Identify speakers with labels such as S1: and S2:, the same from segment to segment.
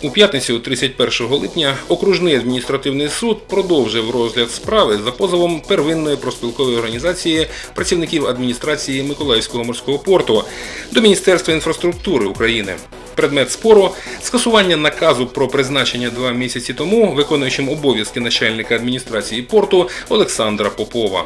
S1: У п'ятницю, 31 липня, окружний адміністративний суд продовжив розгляд справи за позовом первинної профспілкової організації працівників адміністрації Миколаївського морського порту до Міністерства інфраструктури України. Предмет спору – скасування наказу про призначення 2 місяці тому виконуючим обов'язки начальника адміністрації порту Олександра Попова.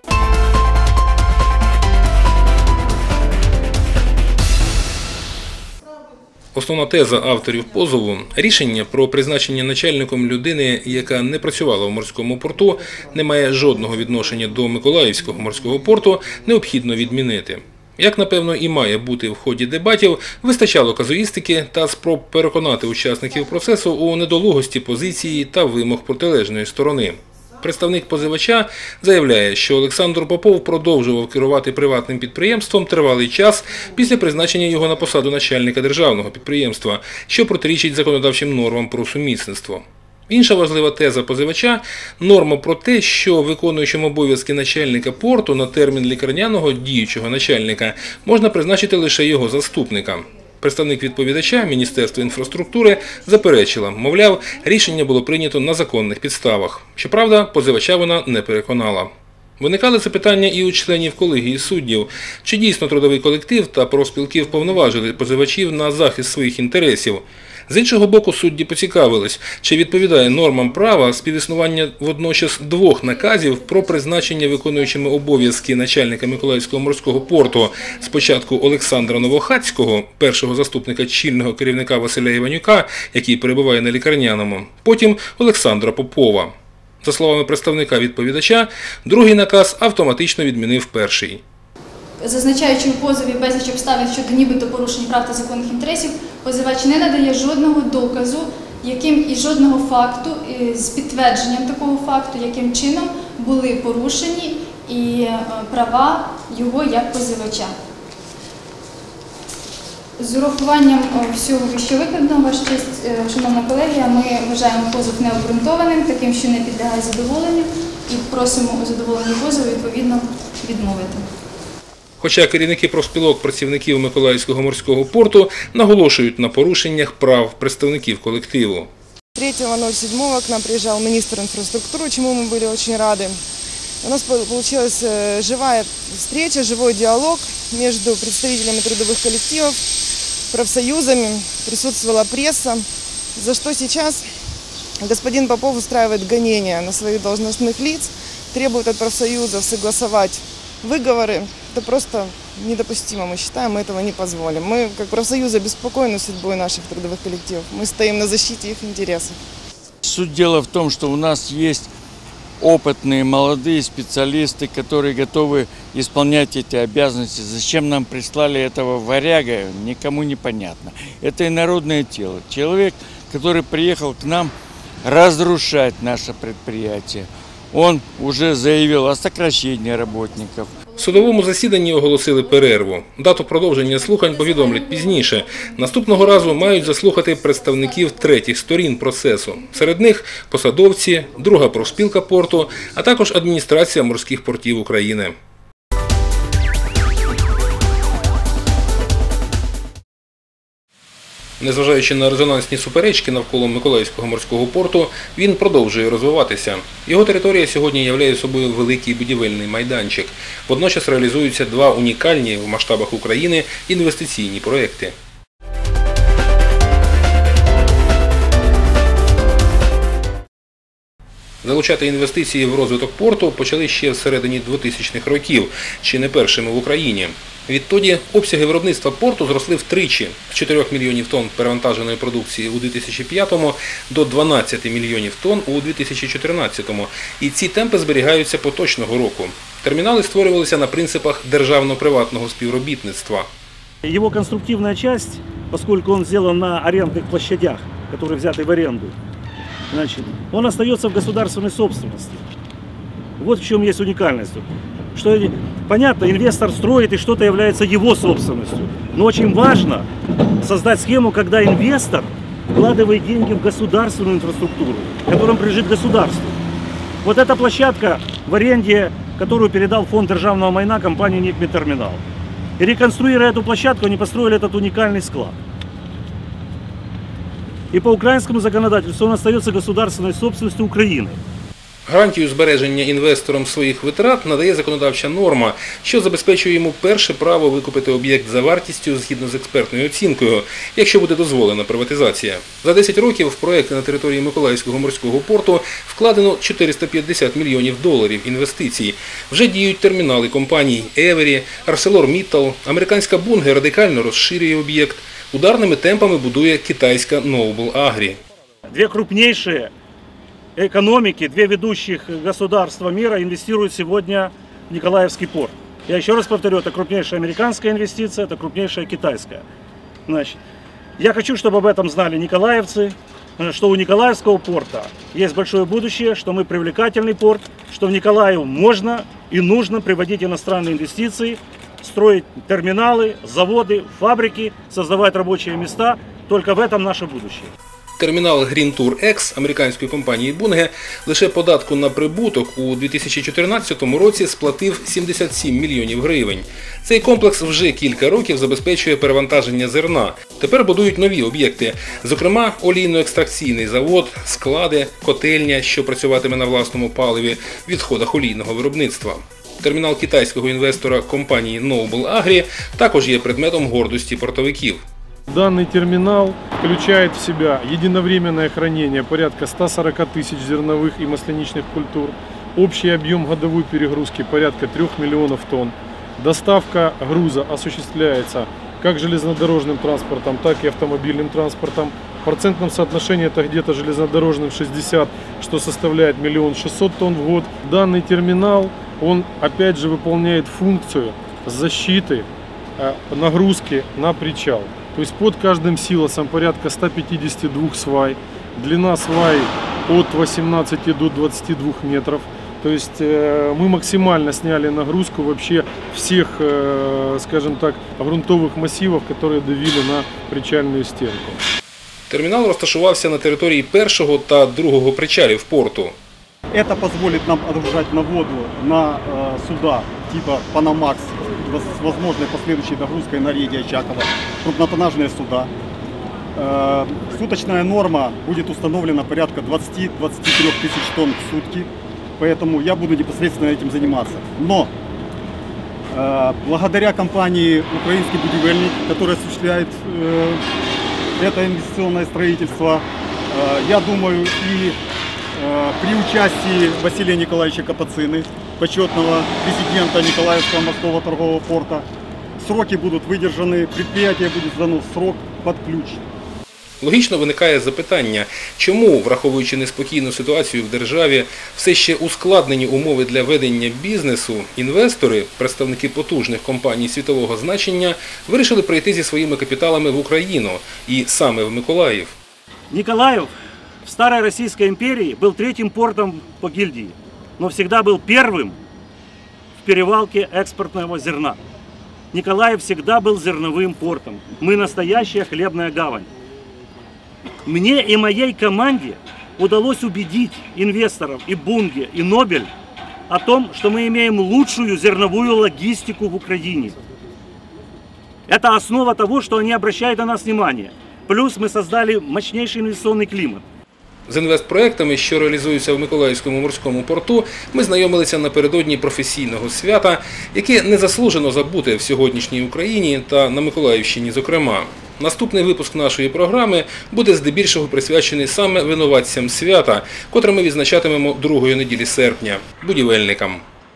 S1: Основна теза авторів позову – рішення про призначення начальником людини, яка не працювала в морському порту, не має жодного відношення до Миколаївського морського порту, необхідно відмінити. Як, напевно, і має бути в ході дебатів, вистачало казуїстики та спроб переконати учасників процесу у недолугості позиції та вимог протилежної сторони. Представник позивача заявляє, що Олександр Попов продовжував керувати приватним підприємством тривалий час після призначення його на посаду начальника державного підприємства, що протирічить законодавчим нормам про сумісництво. Інша важлива теза позивача – норма про те, що виконуючим обов'язки начальника порту на термін лікарняного діючого начальника можна призначити лише його заступника. Представник відповідача, Міністерства інфраструктури, заперечила, мовляв, рішення було прийнято на законних підставах. Щоправда, позивача вона не переконала. Виникали запитання і у членів колегії суддів, чи дійсно трудовий колектив та профспілки вповноважили позивачів на захист своїх інтересів. З іншого боку, судді поцікавились, чи відповідає нормам права співіснування водночас 2 наказів про призначення виконуючими обов'язки начальника Миколаївського морського порту спочатку Олександра Новохацького, першого заступника чільного керівника Василя Іванюка, який перебуває на лікарняному, потім Олександра Попова. За словами представника відповідача, другий наказ автоматично відмінив перший.
S2: Зазначаючи у позові безліч обставин щодо нібито порушень прав та законних інтересів, позивач не надає жодного доказу, і жодного факту з підтвердженням такого факту, яким чином були порушені і права його як позивача. З урахуванням всього вищевикладеного, ваша честь, шановна колегія, ми вважаємо позов необґрунтованим, таким, що не підлягає задоволенню, і просимо у задоволенні позову відповідно відмовити.
S1: Хоча керівники профспілок працівників Миколаївського морського порту наголошують на порушеннях прав представників колективу.
S3: 3.07 к нам приезжал министр инфраструктуры, чему мы были очень рады. У нас получилась живая встреча, живой диалог между представителями трудовых коллективов, профсоюзами, присутствовала пресса, за что сейчас господин Попов устраивает гонения на своих должностных лиц, требует от профсоюзов согласовать выговоры. Это просто недопустимо, мы считаем, мы этого не позволим. Мы, как профсоюзы, обеспокоены судьбой наших трудовых коллективов. Мы стоим на защите их интересов.
S4: Суть дела в том, что у нас есть опытные молодые специалисты, которые готовы исполнять эти обязанности. Зачем нам прислали этого варяга, никому не понятно. Это инородное тело. Человек, который приехал к нам разрушать наше предприятие. Он уже заявил о сокращении работников.
S1: В судовому засіданні оголосили перерву. Дату продовження слухань повідомлять пізніше. Наступного разу мають заслухати представників третіх сторін процесу. Серед них посадовці, друга профспілка порту, а також адміністрація морських портів України. Незважаючи на резонансні суперечки навколо Миколаївського морського порту, він продовжує розвиватися. Його територія сьогодні являє собою великий будівельний майданчик. Водночас реалізуються 2 унікальні в масштабах України інвестиційні проекти. Залучати інвестиції в розвиток порту почали ще в середині 2000-х років, чи не першими в Україні. Відтоді обсяги виробництва порту зросли втричі – з 4 мільйонів тонн перевантаженої продукції у 2005-му до 12 мільйонів тонн у 2014-му. І ці темпи зберігаються поточного року. Термінали створювалися на принципах державно-приватного співробітництва.
S5: Его конструктивная часть, поскольку он сделан на арендных площадях, которые взяты в аренду, значит, он остается в государственной собственности. Вот в чем есть уникальность. Что, понятно, инвестор строит и что-то является его собственностью. Но очень важно создать схему, когда инвестор вкладывает деньги в государственную инфраструктуру, которая принадлежит государству. Вот эта площадка в аренде, которую передал фонд державного майна компании «Никмедтерминал». И реконструируя эту площадку, они построили этот уникальный склад. И по украинскому законодательству он остается государственной собственностью Украины.
S1: Гарантію збереження інвесторам своїх витрат надає законодавча норма, що забезпечує йому перше право викупити об'єкт за вартістю згідно з експертною оцінкою, якщо буде дозволена приватизація. За 10 років в проекти на території Миколаївського морського порту вкладено $450 мільйонів інвестицій. Вже діють термінали компаній Евері, ArcelorMittal, американська Bunge радикально розширює об'єкт. Ударними темпами будує китайська Noble Agri.
S5: Две крупнейшие экономики, две ведущих государства мира инвестируют сегодня в Николаевский порт. Я еще раз повторю, это крупнейшая американская инвестиция, это крупнейшая китайская. Значит, я хочу, чтобы об этом знали николаевцы, что у Николаевского порта есть большое будущее, что мы привлекательный порт, что в Николаев можно и нужно приводить иностранные инвестиции, строить терминалы, заводы, фабрики, создавать рабочие места. Только в этом наше будущее.
S1: Термінал Green Tour X американської компанії Bunge лише податку на прибуток у 2014 році сплатив 77 мільйонів гривень. Цей комплекс вже кілька років забезпечує перевантаження зерна. Тепер будують нові об'єкти, зокрема олійно-екстракційний завод, склади, котельня, що працюватиме на власному паливі, відходах олійного виробництва. Термінал китайського інвестора компанії Noble Agri також є предметом гордості портовиків.
S6: Данный терминал включает в себя единовременное хранение порядка 140 тысяч зерновых и масляничных культур, общий объем годовой перегрузки порядка 3 миллионов тонн. Доставка груза осуществляется как железнодорожным транспортом, так и автомобильным транспортом. В процентном соотношении это где-то железнодорожным 60, что составляет 1 600 000 тонн в год. Данный терминал, он опять же выполняет функцию защиты нагрузки на причал. То есть под каждым силосом порядка 152 свай, длина свай от 18 до 22 метров. То есть мы максимально сняли нагрузку вообще всех, скажем так, грунтовых массивов, которые давили на причальную стенку.
S1: Термінал розташувався на території першого та другого причалів порту.
S7: Это позволит нам отгружать на воду на суда типа Panamax с возможной последующей догрузкой на рейде Очакова, крупнотоннажные суда. Суточная норма будет установлена порядка 20-23 тысяч тонн в сутки, поэтому я буду непосредственно этим заниматься. Но благодаря компании «Украинский будівельник», которая осуществляет это инвестиционное строительство, я думаю, и при участии Василия Николаевича Капацины, почетного президента Николаевского морского торгового порта, сроки будут выдержаны, предприятие будет сдано в срок под ключ.
S1: Логічно виникає запитання, чому, враховуючи неспокійну ситуацію в державі, все ще ускладнені умови для ведення бізнесу, інвестори, представники потужних компаній світового значення, вирішили прийти зі своїми капіталами в Україну і саме в Миколаїв.
S5: Николаев в старой Российской империи был третьим портом по гильдии, но всегда был первым в перевалке экспортного зерна. Николаев всегда был зерновым портом. Мы настоящая хлебная гавань. Мне и моей команде удалось убедить инвесторов и Bunge, и Nobel о том, что мы имеем лучшую зерновую логистику в Украине. Это основа того, что они обращают на нас внимание. Плюс мы создали мощнейший инвестиционный климат.
S1: З інвестпроектами, що реалізуються в Миколаївському морському порту, ми знайомилися напередодні професійного свята, яке незаслужено забуте в сьогоднішній Україні та на Миколаївщині зокрема. Наступний випуск нашої програми буде здебільшого присвячений саме винуватцям свята, котре ми відзначатимемо другої неділі серпня – будівельникам.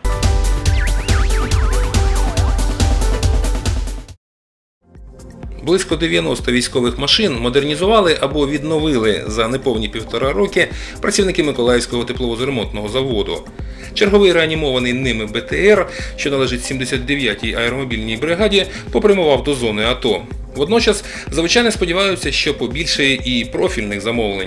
S1: Близько 90 військових машин модернізували або відновили за неповні 1,5 роки працівники Миколаївського тепловозоремонтного заводу. Черговий реанімований ними БТР, що належить 79-й аеромобільній бригаді, попрямував до зони АТО. Водночас, заводчани сподіваються, що побільшає і профільних замовлень.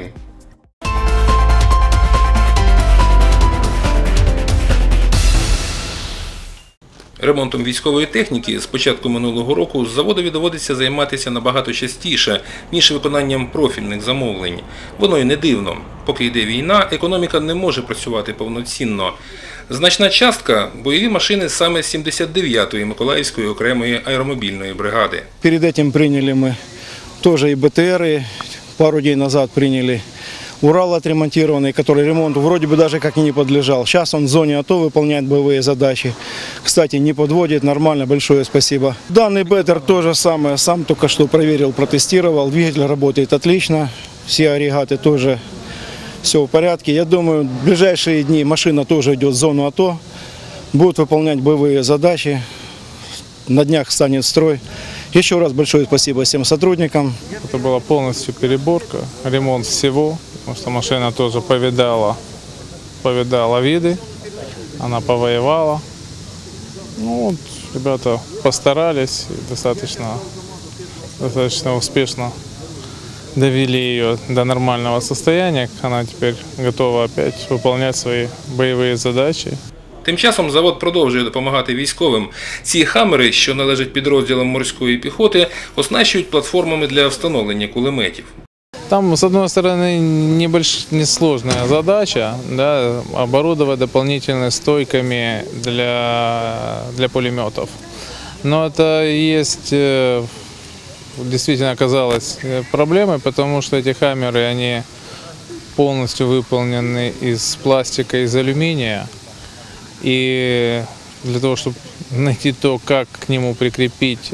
S1: Ремонтом військової техніки з початку минулого року заводові доводиться займатися набагато частіше, ніж виконанням профільних замовлень. Воно й не дивно. Поки йде війна, економіка не може працювати повноцінно. Значна частка – бойові машини саме 79-ї Миколаївської окремої аеромобільної бригади.
S8: Перед этим приняли мы тоже и БТРы, пару дней назад приняли Урал отремонтированный, который ремонту вроде бы даже как и не подлежал. Сейчас он в зоне АТО выполняет боевые задачи. Кстати, не подводит, нормально, большое спасибо. Данный Беттер то же самое, сам только что проверил, протестировал. Двигатель работает отлично, все агрегаты тоже все в порядке. Я думаю, в ближайшие дни машина тоже идет в зону АТО, будет выполнять боевые задачи, на днях станет в строй. Еще раз большое спасибо всем сотрудникам.
S9: Это была полностью переборка, ремонт всего, потому что машина тоже повидала виды, она повоевала. Ну, вот, ребята постарались и достаточно успешно довели ее до нормального состояния. Она теперь готова опять выполнять свои боевые задачи.
S1: Тим часом завод продовжує допомагати військовим. Ці хамери, що належать підрозділам морської піхоти, оснащують платформами для встановлення кулеметів.
S9: Там, с одной стороны, несложная задача, да, оборудовать дополнительными стойками для пулеметов. Но это есть, действительно оказалось проблемой, потому что эти хаммеры, они полностью выполнены из пластика и из алюминия. И для того, чтобы найти то, как к нему прикрепить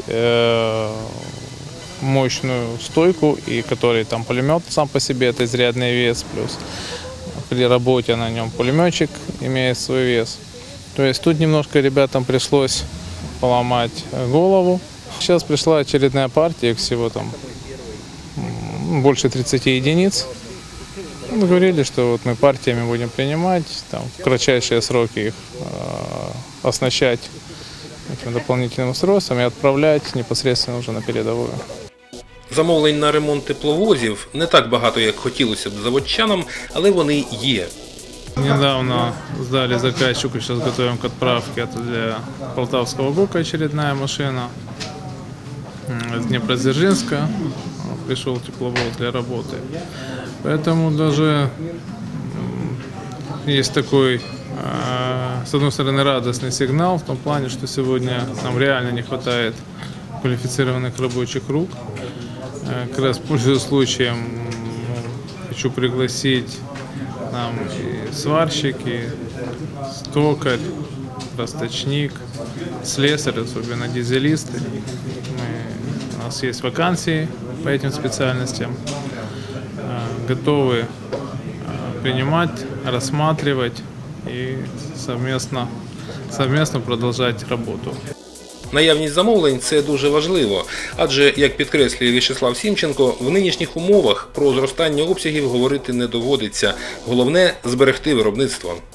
S9: мощную стойку, и который там пулемет сам по себе, это изрядный вес, плюс при работе на нем пулеметчик имеет свой вес. То есть тут немножко ребятам пришлось поломать голову. Сейчас пришла очередная партия, их всего там больше 30 единиц. Мы говорили, что вот мы партиями будем принимать, там, в кратчайшие сроки их оснащать этим дополнительным устройством и отправлять непосредственно уже на передовую.
S1: Замовлень на ремонт тепловозів не так багато, як хотілося б заводчанам, але вони є.
S9: Недавно сдали заказчику, сейчас готовим к отправке. Это для Полтавского ГОКа очередная машина. С Днепродзержинска пришел тепловоз для работы. Поэтому даже есть такой, с одной стороны, радостный сигнал в том плане, что сегодня нам реально не хватает квалифицированных рабочих рук. Как раз пользуясь случаем, хочу пригласить нам и сварщик, и стокарь, расточник, слесарь, особенно дизелисты. У нас есть вакансии по этим специальностям. Готовы принимать, рассматривать и совместно продолжать работу.
S1: Наявність замовлень – це дуже важливо, адже, як підкреслює В'ячеслав Сімченко, в нинішніх умовах про зростання обсягів говорити не доводиться. Головне – зберегти виробництво.